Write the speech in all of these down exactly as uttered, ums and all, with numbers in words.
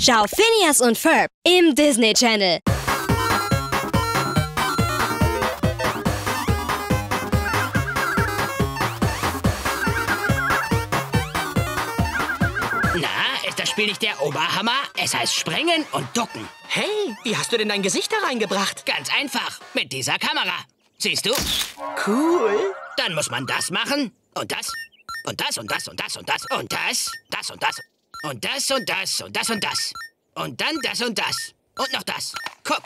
Schau Phineas und Ferb im Disney Channel. Na, ist das Spiel nicht der Oberhammer? Es heißt Springen und Ducken. Hey, wie hast du denn dein Gesicht da reingebracht? Ganz einfach, mit dieser Kamera. Siehst du? Cool. Dann muss man das machen und das und das und das und das und das und das, das und das und das und das und das und das. Und dann das und das. Und noch das. Guck.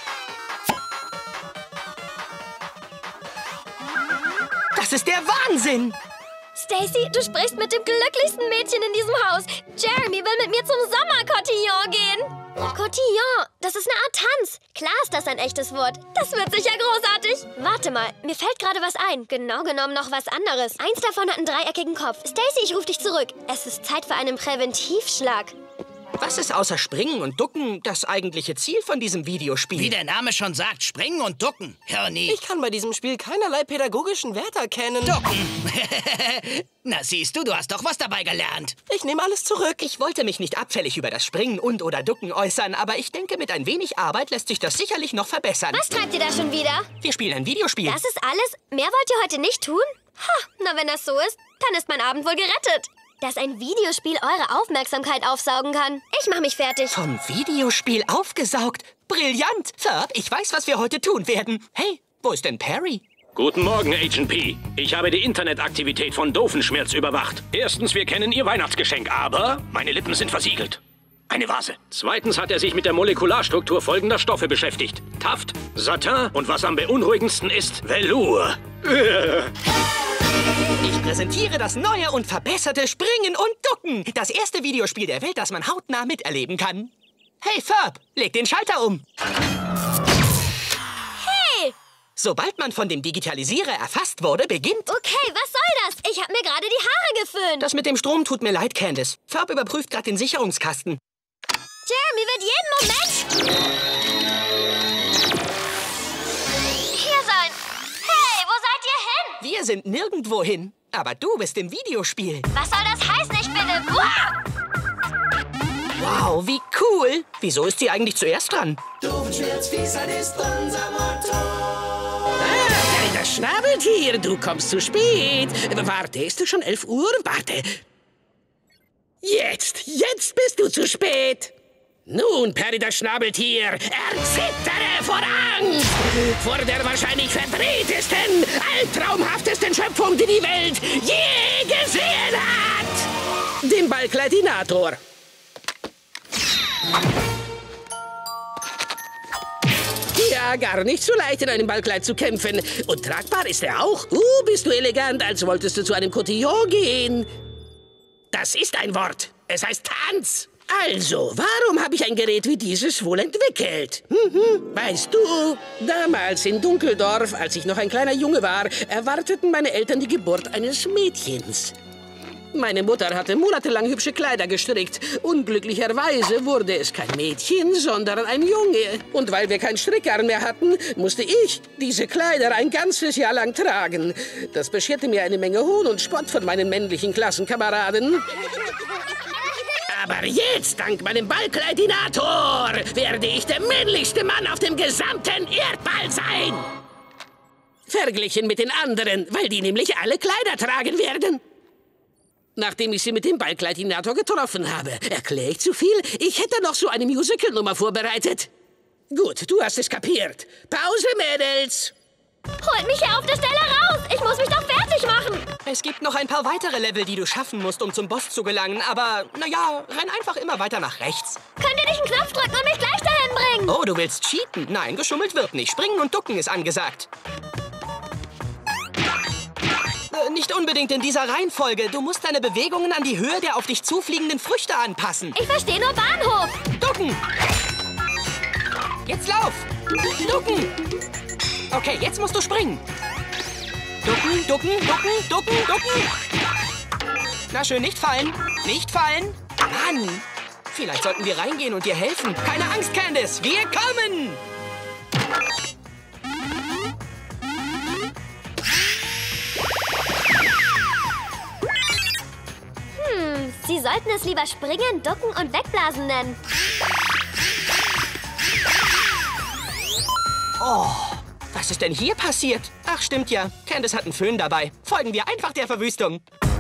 Das ist der Wahnsinn. Stacy, du sprichst mit dem glücklichsten Mädchen in diesem Haus. Jeremy will mit mir zum Sommerkotillon gehen. Kotillon, das ist eine Art Tanz. Klar ist das ein echtes Wort. Das wird sicher großartig. Warte mal, mir fällt gerade was ein. Genau genommen noch was anderes. Eins davon hat einen dreieckigen Kopf. Stacy, ich rufe dich zurück. Es ist Zeit für einen Präventivschlag. Was ist außer Springen und Ducken das eigentliche Ziel von diesem Videospiel? Wie der Name schon sagt, springen und ducken. Hirni. Ich kann bei diesem Spiel keinerlei pädagogischen Wert erkennen. Ducken. Na siehst du, du hast doch was dabei gelernt. Ich nehme alles zurück. Ich wollte mich nicht abfällig über das Springen und oder Ducken äußern, aber ich denke, mit ein wenig Arbeit lässt sich das sicherlich noch verbessern. Was treibt ihr da schon wieder? Wir spielen ein Videospiel. Das ist alles? Mehr wollt ihr heute nicht tun? Ha, na wenn das so ist, dann ist mein Abend wohl gerettet. Dass ein Videospiel eure Aufmerksamkeit aufsaugen kann. Ich mach mich fertig. Vom Videospiel aufgesaugt? Brillant! Ferb, ich weiß, was wir heute tun werden. Hey, wo ist denn Perry? Guten Morgen, Agent P. Ich habe die Internetaktivität von Doofenschmerz überwacht. Erstens, wir kennen Ihr Weihnachtsgeschenk, aber meine Lippen sind versiegelt. Eine Vase. Zweitens hat er sich mit der Molekularstruktur folgender Stoffe beschäftigt. Taft, Satin und was am beunruhigendsten ist, Velour. Ich präsentiere das neue und verbesserte Springen und Ducken. Das erste Videospiel der Welt, das man hautnah miterleben kann. Hey, Ferb, leg den Schalter um. Hey! Sobald man von dem Digitalisierer erfasst wurde, beginnt... Okay, was soll das? Ich habe mir gerade die Haare geföhnt. Das mit dem Strom tut mir leid, Candice. Ferb überprüft gerade den Sicherungskasten. Jeremy wird jeden Moment hier sein. Hey, wo seid ihr hin? Wir sind nirgendwo hin, aber du bist im Videospiel. Was soll das heißen? Ich bin im... Wow! Wow, wie cool. Wieso ist sie eigentlich zuerst dran? Doofenschmerz-Fiesern ist unser Motto. Ah, das Schnabeltier, du kommst zu spät. Warte, ist es schon elf Uhr? Warte. Jetzt, jetzt bist du zu spät. Nun, Perry, das Schnabeltier, erzittere vor Angst! Vor der wahrscheinlich verdrehtesten, albtraumhaftesten Schöpfung, die die Welt je gesehen hat! Dem Ballkleidinator. Ja, gar nicht so leicht, in einem Ballkleid zu kämpfen. Und tragbar ist er auch. Uh, bist du elegant, als wolltest du zu einem Cotillon gehen. Das ist ein Wort. Es heißt Tanz. Also, warum habe ich ein Gerät wie dieses wohl entwickelt? Mhm. Weißt du, damals in Dunkeldorf, als ich noch ein kleiner Junge war, erwarteten meine Eltern die Geburt eines Mädchens. Meine Mutter hatte monatelang hübsche Kleider gestrickt. Unglücklicherweise wurde es kein Mädchen, sondern ein Junge. Und weil wir kein Strickgarn mehr hatten, musste ich diese Kleider ein ganzes Jahr lang tragen. Das bescherte mir eine Menge Hohn und Spott von meinen männlichen Klassenkameraden. Aber jetzt, dank meinem Ballkleidinator, werde ich der männlichste Mann auf dem gesamten Erdball sein. Verglichen mit den anderen, weil die nämlich alle Kleider tragen werden. Nachdem ich sie mit dem Ballkleidinator getroffen habe, erkläre ich zu viel? Ich hätte noch so eine Musical-Nummer vorbereitet. Gut, du hast es kapiert. Pause, Mädels! Holt mich hier auf der Stelle raus! Ich muss mich doch fertig machen! Es gibt noch ein paar weitere Level, die du schaffen musst, um zum Boss zu gelangen. Aber, naja, renn einfach immer weiter nach rechts. Könnt ihr nicht einen Knopf drücken und mich gleich dahin bringen? Oh, du willst cheaten? Nein, geschummelt wird nicht. Springen und ducken ist angesagt. Äh, nicht unbedingt in dieser Reihenfolge. Du musst deine Bewegungen an die Höhe der auf dich zufliegenden Früchte anpassen. Ich verstehe nur Bahnhof. Ducken! Jetzt lauf! Ducken! Okay, jetzt musst du springen. Ducken, ducken, ducken, ducken, ducken. Na schön, nicht fallen. Nicht fallen. Mann! Vielleicht sollten wir reingehen und dir helfen. Keine Angst, Candice. Wir kommen! Hm, Sie sollten es lieber springen, ducken und wegblasen nennen. Oh, was ist denn hier passiert? Ach, stimmt ja. Candace hat einen Föhn dabei. Folgen wir einfach der Verwüstung.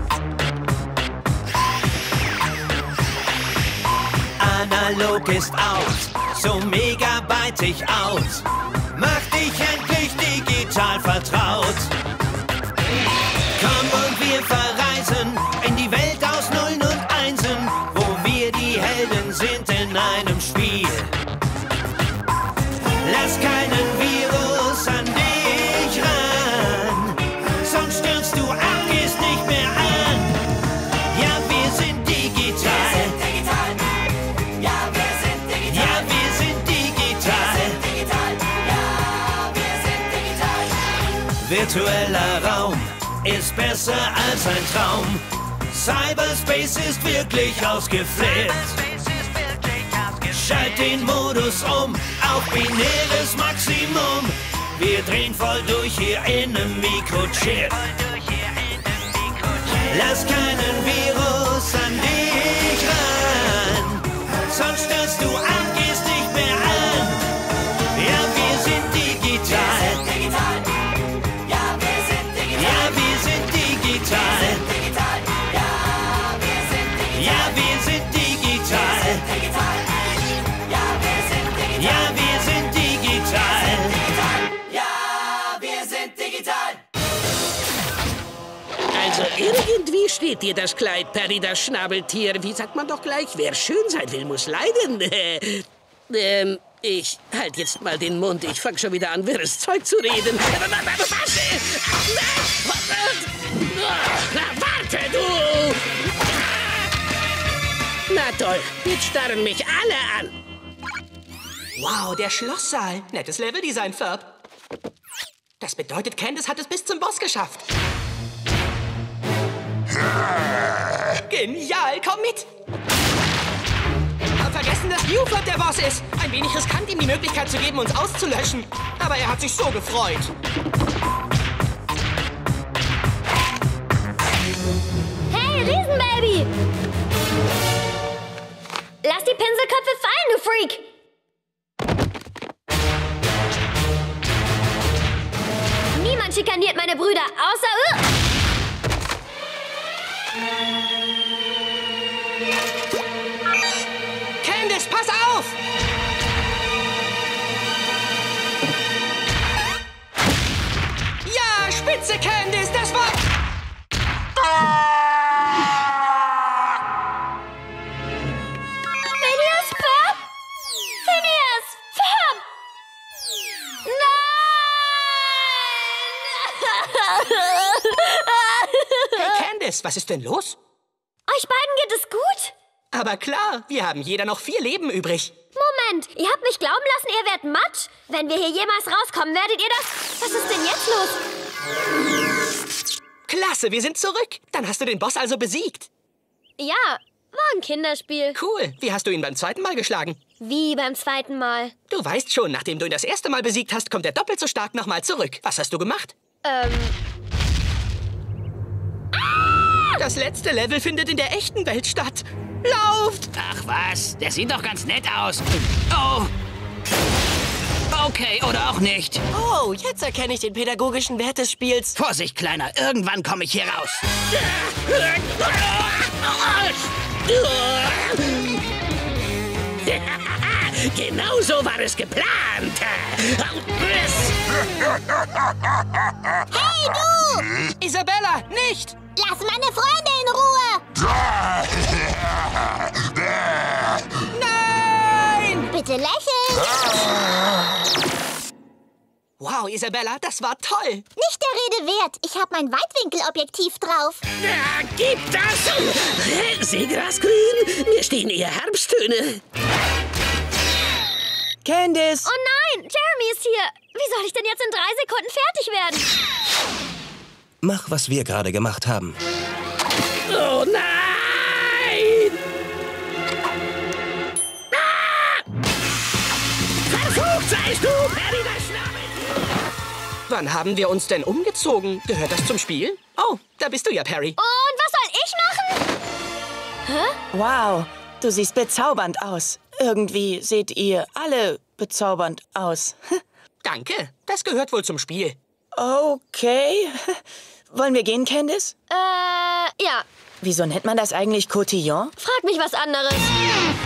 Analog ist out, so megabeitig out. Mach dich endlich digital vertraut. Komm und wir verreisen in die Welt aus Nullen und Einsen, wo wir die Helden sind in einem Spiel. Lass keinen Virus an dich ran, sonst stürzt du ab, gehst nicht mehr an. Ja, wir sind digital. Ja, wir sind digital. Ja, wir sind digital. Ja, wir sind digital. Virtueller Raum ist besser als ein Traum. Cyberspace ist wirklich ausgeflippt. Schalt den Modus um auf binäres Maximum. Wir drehen voll durch hier in einem Mikrochip. Lass keinen Virus an dich ran, sonst stürzt du ab, gehst nicht mehr an. Ja, wir sind digital. Ja, wir sind digital. Ja, wir sind digital. Ja, wir sind digital. Ja, wir sind digital. Ja, wir sind digital. Also irgendwie steht dir das Kleid, Perry, das Schnabeltier. Wie sagt man doch gleich, wer schön sein will, muss leiden. ähm, ich halt jetzt mal den Mund. Ich fang schon wieder an, wirres Zeug zu reden. Was? Warte, du! Na toll, jetzt starren mich alle an. Wow, der Schlosssaal. Nettes Leveldesign, Ferb. Das bedeutet, Candace hat es bis zum Boss geschafft. Genial, komm mit! Hab vergessen, dass Buford der Boss ist. Ein wenig riskant, ihm die Möglichkeit zu geben, uns auszulöschen. Aber er hat sich so gefreut. Hey, Riesenbaby! Lass die Pinselköpfe fallen, du Freak! Niemand schikaniert meine Brüder, außer... Uh. Candace, pass auf! Ja, spitze, Candace, das war... Phineas, Ferb? Phineas, Ferb! Hey, Candace, was ist denn los? Euch beiden geht es gut? Aber klar, wir haben jeder noch vier Leben übrig. Moment, ihr habt mich glauben lassen, ihr werdet Matsch? Wenn wir hier jemals rauskommen, werdet ihr das... Was ist denn jetzt los? Klasse, wir sind zurück. Dann hast du den Boss also besiegt. Ja, war ein Kinderspiel. Cool. Wie hast du ihn beim zweiten Mal geschlagen? Wie beim zweiten Mal? Du weißt schon, nachdem du ihn das erste Mal besiegt hast, kommt er doppelt so stark nochmal zurück. Was hast du gemacht? Ähm... Das letzte Level findet in der echten Welt statt. Lauft! Ach was, der sieht doch ganz nett aus. Oh. Okay, oder auch nicht. Oh, jetzt erkenne ich den pädagogischen Wert des Spiels. Vorsicht, Kleiner, irgendwann komme ich hier raus. Genau so war es geplant. Hey, du! Isabella, nicht! Lass meine Freunde in Ruhe! Nein! Bitte lächeln! Wow, Isabella, das war toll. Nicht der Rede wert. Ich habe mein Weitwinkelobjektiv drauf. Ja, gib das! Seegrasgrün, mir stehen eher Herbsttöne. Candace! Oh nein, Jeremy ist hier. Wie soll ich denn jetzt in drei Sekunden fertig werden? Mach, was wir gerade gemacht haben. Oh nein! Ah! Verflucht seist du, Perry, das Schnabel! Wann haben wir uns denn umgezogen? Gehört das zum Spiel? Oh, da bist du ja, Perry. Und was soll ich machen? Wow, du siehst bezaubernd aus. Irgendwie seht ihr alle bezaubernd aus. Danke, das gehört wohl zum Spiel. Okay. Wollen wir gehen, Candice? Äh, ja. Wieso nennt man das eigentlich Cotillon? Frag mich was anderes.